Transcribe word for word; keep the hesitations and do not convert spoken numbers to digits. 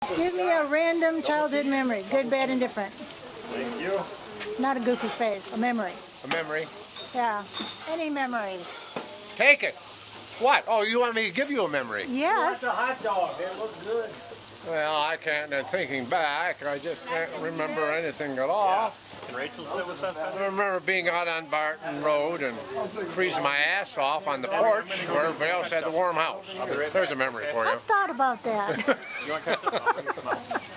Give me a random childhood memory, good, bad, and different. Thank you. Not a goofy face, a memory. A memory. Yeah, any memory. Take it. What? Oh, you want me to give you a memory? Yes. That's a hot dog. It looks good. Well, I can't, uh, thinking back, I just can't remember anything at all. Can Rachel sit with us? I remember being out on Barton Road and freezing my ass off on the porch where everybody else had the warm house. There's a memory for you. I've thought about that. You want to catch up?